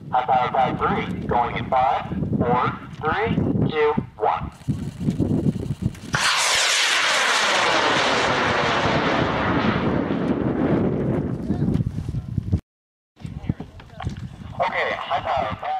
High power pad 3, going in 5, 4, 3, 2, 1. Okay, high power pad